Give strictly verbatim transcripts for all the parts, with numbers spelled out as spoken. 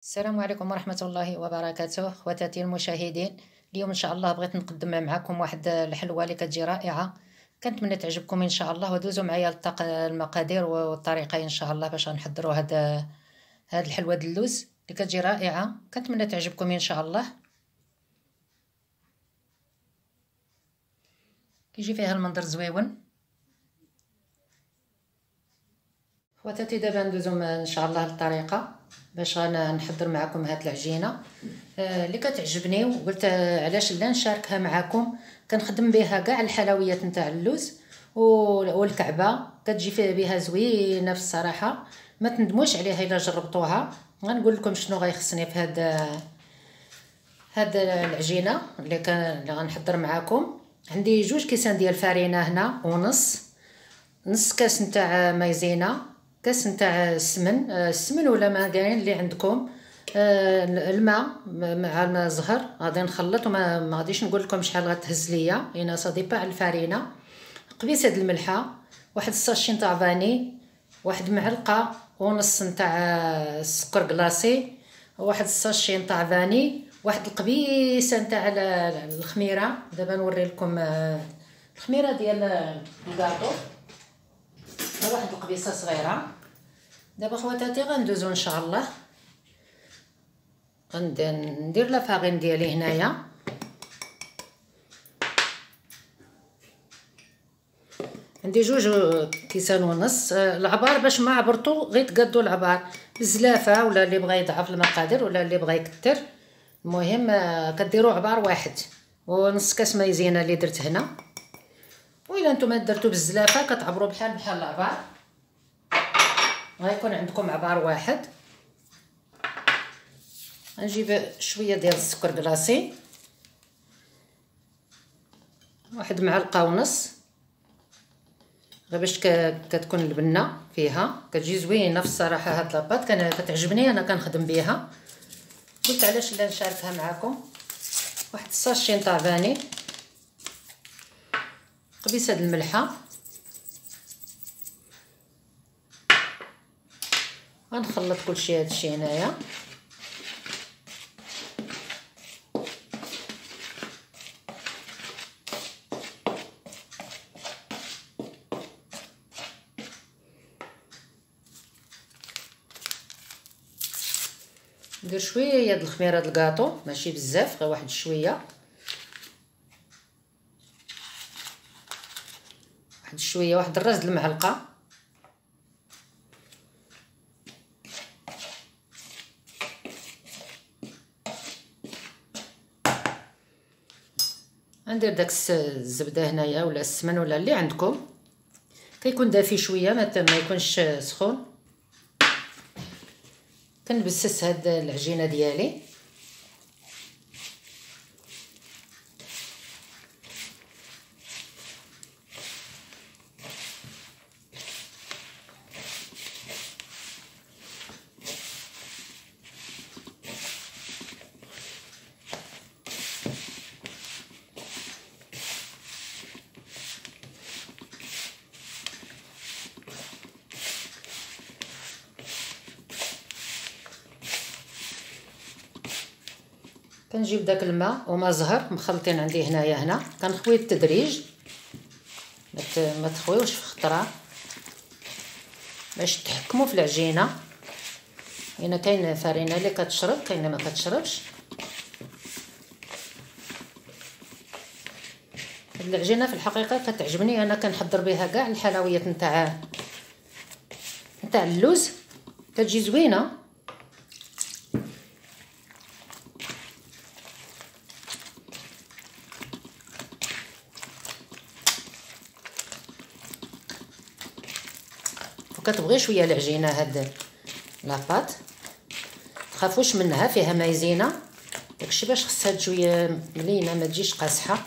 السلام عليكم ورحمة الله وبركاته خواتاتي المشاهدين. اليوم ان شاء الله بغيت نقدم معكم واحد الحلوة اللي كتجي رائعة. كنتمنى تعجبكم ان شاء الله، ودوزوا معايا الطق المقادير والطريقة ان شاء الله باش غنحضروا هاد هاد الحلوة د اللوز اللي كتجي رائعة. كنتمنى تعجبكم ان شاء الله. كيجي فيها المنظر زويون. خواتاتي دابا ندوزو ان شاء الله للطريقة باش غنحضر معكم هاد العجينه آه اللي كتعجبني، وقلت علاش لا نشاركها معكم. كنخدم بها كاع الحلويات نتاع اللوز والكعبه، كتجي فيه بها زوينه في الصراحه، ما تندموش عليها الا جربتوها. غنقول لكم شنو غيخصني في هاد هاد العجينه اللي كان اللي غنحضر معكم. عندي جوج كيسان ديال الفرينه هنا، ونص نص كاس نتاع مايزينا، كاس نتاع السمن السمن ولا ما كاين اللي عندكم. آه الماء مع الماء زهر غادي نخلط، وما ما غاديش نقول لكم شحال غتهز ليا، لان صا ديبا على الفرينه. قبيصه د الملحه، واحد الساشي نتاع فاني، واحد معلقه ونص نتاع السكر كلاصي، واحد الساشي نتاع فاني، واحد القبيصه نتاع الخميره. دابا نوري لكم الخميره ديال الكاطو، واحد القبيصه صغيره. دابا خواتاتي غندوزو ان شاء الله. غندير لا فارين ديالي هنايا، عندي جوج كيسان ونص. العبار باش ما عبرتو غير تقادو العبار بزلافه، ولا اللي بغى يضعف المقادير ولا اللي بغى يكثر. المهم كديروا عبار واحد ونص كاس مايزينا اللي درت هنا. وإلا نتوما درتو بالزلافه كتعبروا بحال بحال العبار، غيكون عندكم عبار واحد. غنجيب شويه ديال السكر كلاصي، واحد معلقه ونص، غير باش كتكون البنه فيها كتجي زوينه في الصراحه. هاد لاباط كان كتعجبني انا كنخدم بها، قلت علاش لا نشاركها معكم. واحد الساشي نتاع فاني، قبيصه د الملحه، غنخلط كلشي هادشي هنايا. ندير شويه د الخميره د الكاطو، ماشي بزاف، غير واحد شويه، واحد شويه، واحد الراس د المعلقه. ندير داك الزبده هنايا ولا السمن ولا اللي عندكم، كيكون دافي شويه ما يكونش سخون. كنبسس هاد العجينه ديالي. كنجيب داك الماء وما زهر مخلطين عندي هنايا، هنا كنخوي التدريج، ما تخويوش في خطره باش تحكموا في العجينه. هنا كاين فرينه اللي كتشرب، كاينه ما كتشربش. هاد العجينه في الحقيقه كتعجبني انا، كنحضر بها كاع الحلويات نتاع نتاع اللوز، كتجي زوينه. كتبغي شويه العجينه هاد لاباط، تخافوش منها، فيها مايزينا داكشي باش خصها شويه ملينه ما تجيش قاصحه.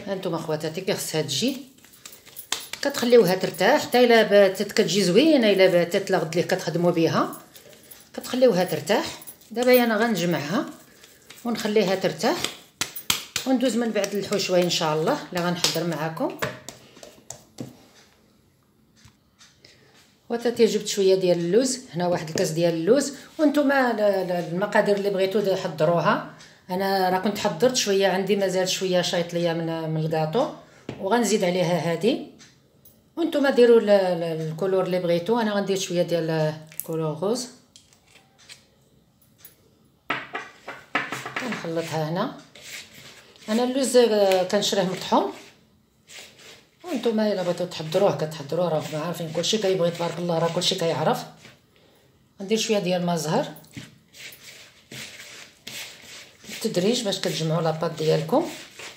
هانتوما خواتاتي كي خصها تجي كتخليوها ترتاح حتى الا باتت كتجي زوينه، الا باتت لغد ليه كتخدموا بها كتخليوها ترتاح. دابا انا غنجمعها ونخليها ترتاح وندوز من بعد الحشوه ان شاء الله اللي غنحضر معكم. خواتاتي جبت شويه ديال اللوز، هنا واحد الكاس ديال اللوز، وانتم المقادير اللي بغيتو حضروها. انا راه كنت حضرت شويه، عندي مازال شويه شايط ليا من من الكاطو وغنزيد عليها هذه، وانتم ديروا الكولور اللي بغيتو. انا غندير شويه ديال الكولور غوز كنخلطها هنا. انا اللوز كنشريه مطحون، وانتم الا بغيتو تحضروه كتحضروه، راه عارفين كلشي كيبغي تبارك الله، راه كلشي كيعرف. غندير شويه ديال الماء زهر بالتدريج باش كتجمعوا لاباط ديالكم.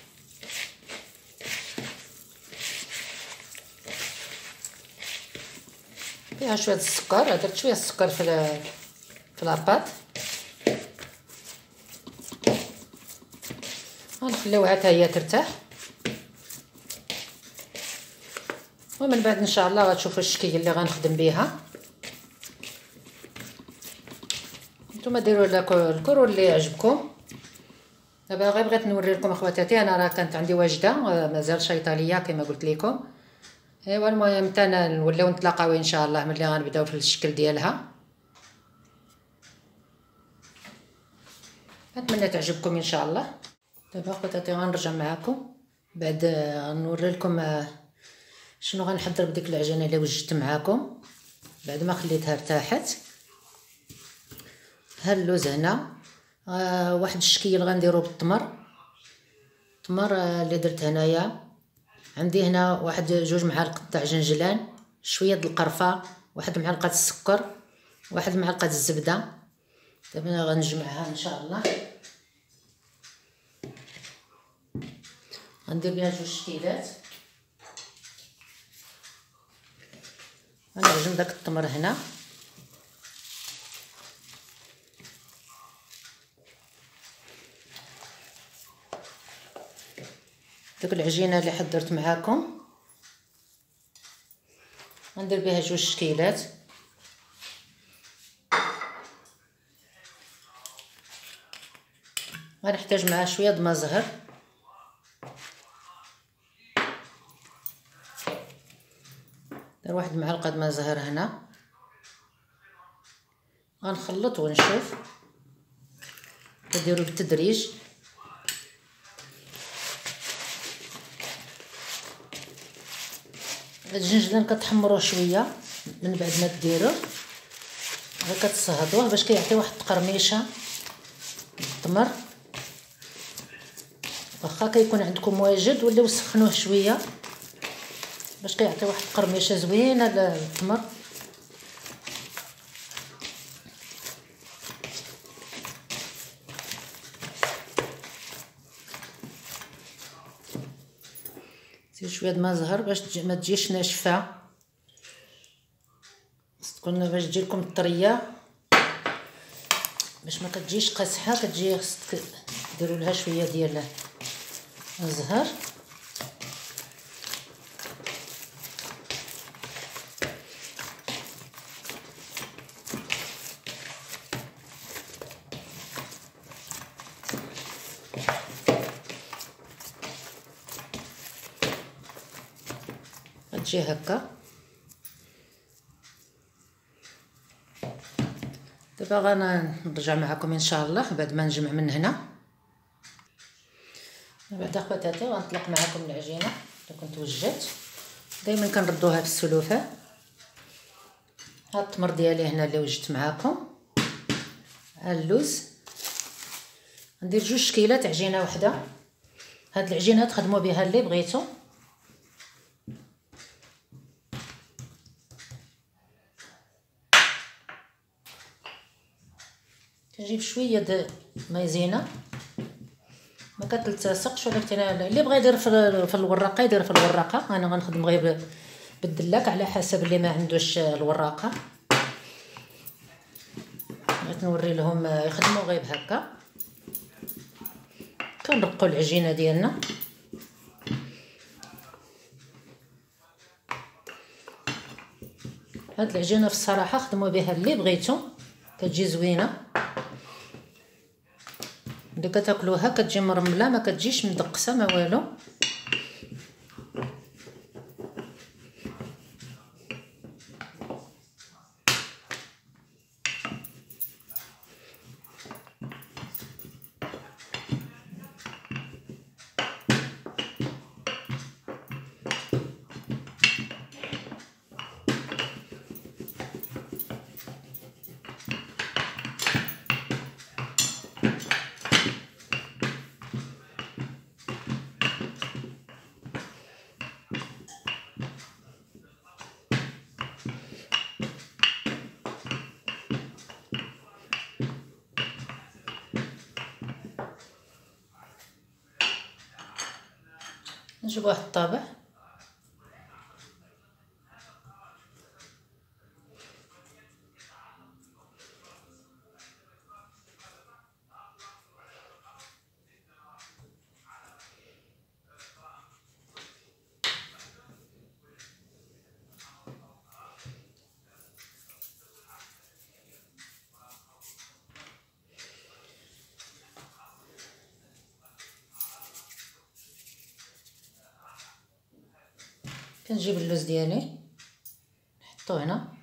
فيها شويه السكر، درت شويه السكر في في لاباط. غنخليوها حتى هي ترتاح، ومن بعد ان شاء الله غتشوفوا الشكل اللي غنخدم بها. نتوما ديروا الكرو اللي يعجبكم. دابا غير بغيت نوري لكم اخواتاتي، انا راه كانت عندي واجده مازال شايطه ليا كما قلت لكم. ايوا المهم حتى نوليو نتلاقاو ان شاء الله ملي غنبداو في الشكل ديالها. نتمنى تعجبكم ان شاء الله. دابا اخواتاتي غنرجع معكم بعد غنوري لكم شنو غنحضر بديك العجينه اللي وجدت معكم بعد ما خليتها ارتاحت. ها اللوز هنا، آه واحد الشكيل غنديرو بالتمر. التمر آه اللي درت هنايا عندي هنا واحد جوج معالق تاع جنجلان، شويه د القرفه، واحد معلقه السكر، واحد معلقه الزبده. دابا غنجمعها ان شاء الله. غندير بها جوج شكيلات. غنعجن داك التمر هنا. داك العجينه اللي حضرت معاكم غندير بها جوج شكيلات. غنحتاج معها شويه د الماء زهر، دير واحد المعلقه د الماء زهر هنا. غنخلط ونشوف، كديروا بالتدريج. الجنجلان كتحمروه شويه من بعد ما ديروه، غير كتصهدوه باش كيعطي واحد القرميشه. التمر واخا كيكون عندكم واجد وليو سخنوه شويه باش كيعطي واحد القرميشه زوينه للتمر. زيد شويه د الماء زهر باش ما تجيش ناشفه، خص تكون باش تجي لكم طريه، باش ما كتجيش قاصحه كتجي. خصك ديروا لها شويه ديال الزهر. غتجي هكا. دابا غنرجع معكم ان شاء الله بعد ما نجمع من هنا. بعد اخواتاتي غنطلق معكم العجينه اللي كنت وجدت. دائما كنردوها في السلوفه. ها التمر ديالي هنا اللي وجدت معكم، ها اللوز. ندير جوج شكيلات عجينه وحده. هاد العجينه تخدموا بها اللي بغيتو. كنجيب شويه د مايزينا، ما كتلتصقش، ولكن اللي بغى يدير في الوراقه يدير في الوراقه. انا غنخدم غير بالدلاك على حسب اللي ما عندوش الوراقه. بغيت نوري لهم يخدموا غير بهكا. كنرقوا العجينه ديالنا هاد العجينه في الصراحه خدموا بها اللي بغيتو، كتجي زوينه. ملي كتاكلوها كتجي مرمله، ما كتجيش مدقسه ما والو. نجيب واحد الطابع كنجيب اللوز ديالي نحطو هنا،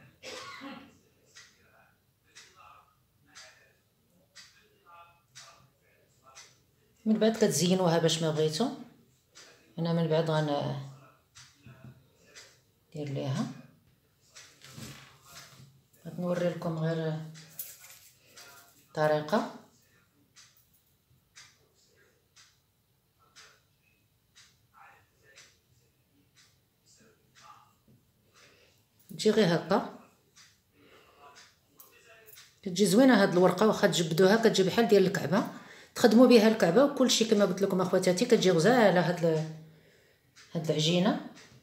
من بعد كتزينوها باش ما بغيتو. انا من بعد غن دير ليها، نوري لكم غير الطريقه. تجي غير هكا، كتجي زوينه هاد الورقه، واخا تجبدوها كتجي بحال ديال الكعبه، تخدموا بها الكعبه وكلشي كما قلت لكم اخواتاتي. كتجي غزاله هاد هاد العجينه.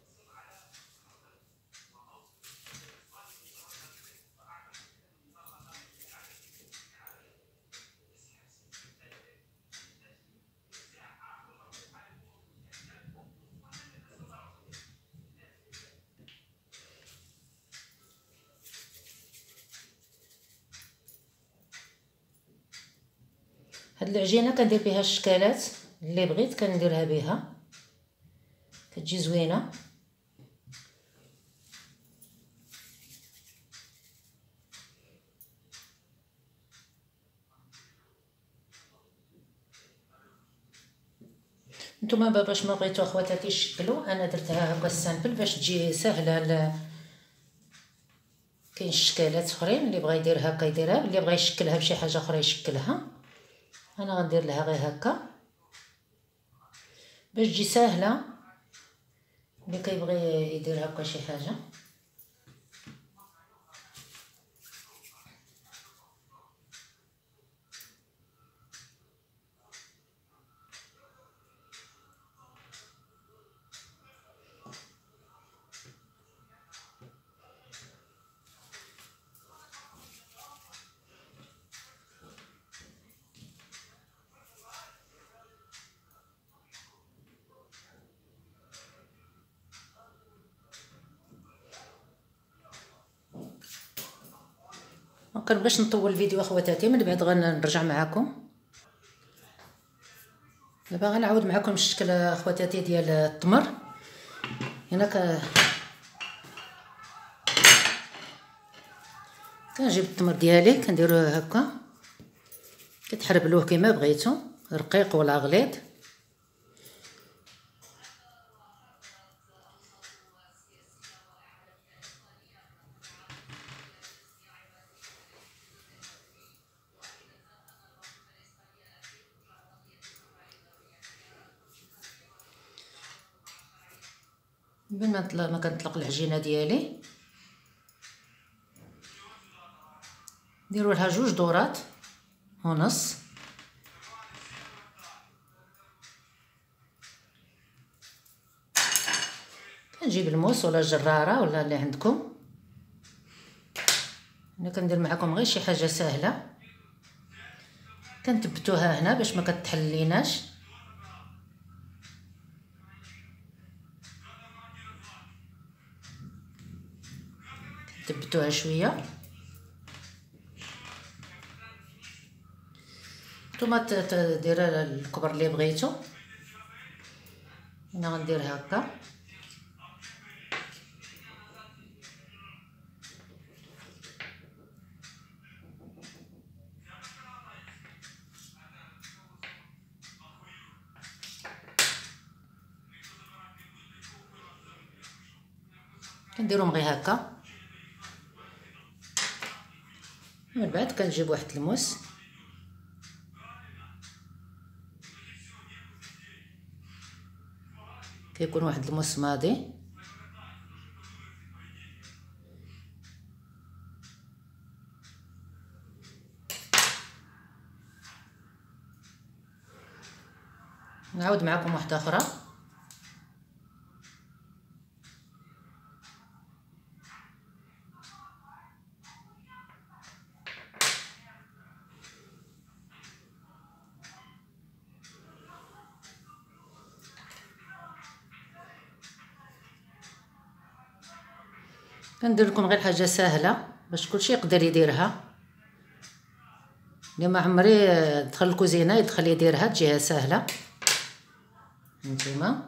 هاد العجينه كندير بها الشكالات اللي بغيت كنديرها بها، كتجي زوينه. نتوما باش ما بغيتو اخواتاتي تشكلوا، انا درتها هكا سامبل باش تجي سهله. ل... كاين شكالات اخرين اللي بغى يدير هكا يديرها، اللي بغى يشكلها بشي حاجه اخرى يشكلها. انا غندير لها غير هكا باش تجي سهله اللي كيبغي يدير هكا شي حاجه. مكنبغيش نطول الفيديو اخواتاتي، من بعد غنرجع معكم. دابا غنعاود معكم الشكل اخواتاتي ديال التمر. هنا ك كنجيب التمر ديالي كنديروه هكا، كتحربلوه كما بغيتو، رقيق ولا غليظ. بين ما نطلق ما كنطلق العجينه ديالي نديروا لها جوج دورات ونص. كنجيب الموس ولا الجراره ولا اللي عندكم. انا كندير معكم غير شي حاجه سهله، كنثبتوها هنا باش ما كتحليناش. تبتوها شويه. نتوما دير الكبر اللي بغيتو. انا غندير هكا. كنديرهم غير هكا. من بعد كنجيب واحد الموس كيكون واحد الموس ماضي. نعاود معكم واحده اخرى. كندير لكم غير حاجه سهله باش كلشي يقدر يديرها. اللي ما عمري دخل الكوزينه يدخل يديرها تجيها سهله. نتوما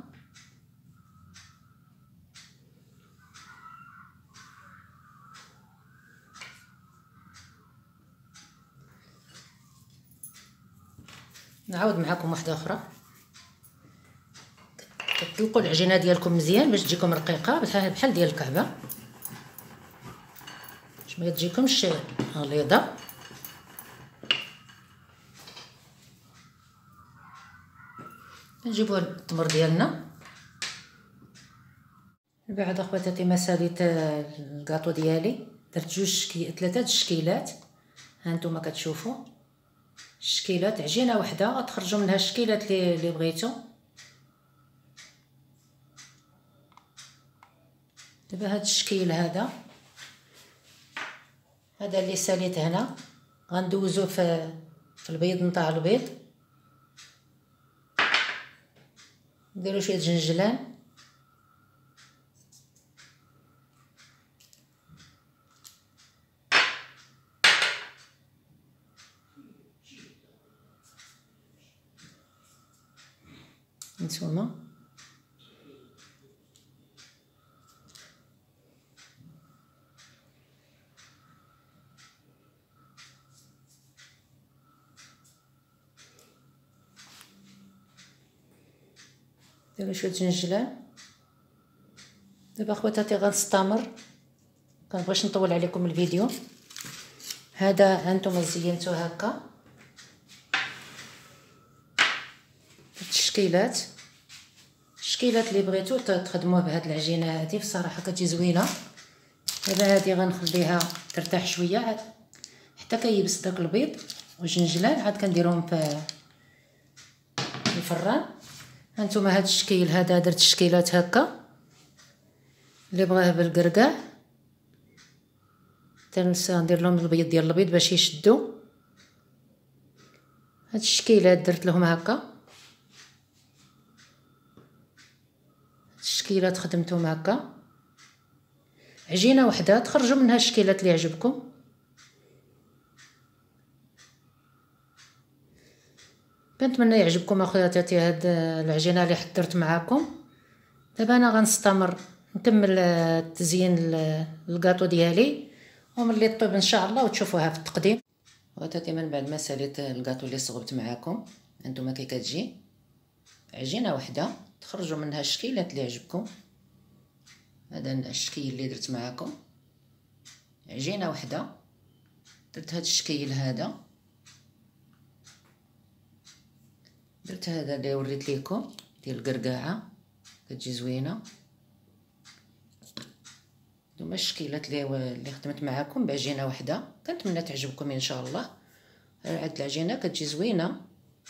نعاود معكم واحده اخرى. كتطلقوا العجينه ديالكم مزيان باش تجيكم رقيقه بحال ديال الكعبه، باش ما تجيكمش غليظه. نجيبوا التمر ديالنا. بعد اخواتاتي ما ساليت الكاطو ديالي درت جوج شكي... ثلاثه الشكيلات. ها نتوما كتشوفوا الشكيلات، عجينه وحده غتخرجوا منها الشكيلات اللي اللي بغيتو. دابا هاد الشكيل هذا هذا اللي ساليت هنا غندوزو في في البيض نتاع البيض. نديرو شويه جنجلان نتوما. دابا شويه جنجلان. دابا اخواتاتي غنستمر، كنبغيش نطول عليكم الفيديو. هذا هانتوما زينتو هكا التشكيلات. الشكيلات اللي بغيتو تخدموه بهاد العجينه هذه بصراحه كتجي زوينه. دابا هذه غنخليها ترتاح شويه حتى كيبس داك البيض والجنجلان، عاد كنديرهم في الفران. هانتوما هاد الشكيل هذا درت الشكيلات هكا، اللي بغاه بالكركاع تنسى ندير لهم البيض ديال البيض باش يشدوا. هاد الشكيلات درت لهم هكا، الشكيلات خدمتهم هكا عجينه وحده تخرجوا منها الشكيلات اللي عجبكم. كنتمنى يعجبكم اخواتاتي هاد العجينه اللي حضرت معاكم. دابا انا غنستمر نكمل تزيين الكاطو ديالي وملي طيب ان شاء الله وتشوفوها في التقديم. اخواتاتي من بعد ما ساليت الكاطو اللي صغبت معاكم، انتما كي كتجي عجينه وحده تخرجوا منها الشكيلات اللي عجبكم. هذا الشكيل اللي درت معاكم عجينه وحده، درت هذا الشكيل هذا، درت هذا اللي وريت لكم ديال القرقاعه كتجي زوينه. هما الشكيلات اللي اللي خدمت معاكم بعجينه وحده، كنتمنى تعجبكم ان شاء الله. هاد العجينه كتجي زوينه،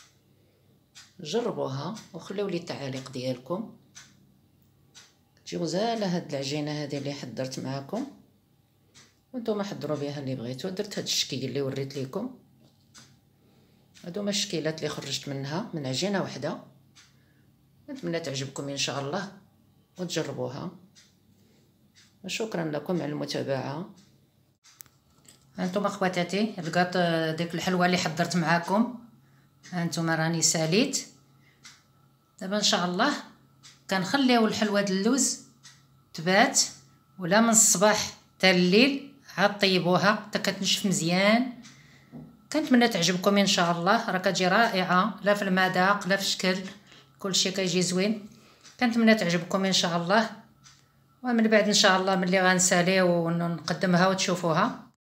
جربوها وخليو لي التعاليق ديالكم. تجي غزاله هاد العجينه هذه اللي حضرت معاكم، وانتم حضروا بها اللي بغيتو. درت هاد الشكل اللي وريت لكم، هادو هما الشكيلات اللي خرجت منها من عجينه وحده. نتمنى تعجبكم ان شاء الله وتجربوها. وشكرا لكم على المتابعة. هانتوما اخواتاتي لقات ديك الحلوى اللي حضرت معاكم، هانتوما راني ساليت. دابا ان شاء الله كنخليو الحلوى د اللوز تبات، ولا من الصباح حتى الليل عاد طيبوها حتى كتنشف مزيان. كنتمنى تعجبكم ان شاء الله، راه كتجي رائعه لا في المذاق لا في الشكل، كلشي كيجي زوين. كنتمنى تعجبكم ان شاء الله، ومن بعد ان شاء الله ملي غنساليو ونقدمها وتشوفوها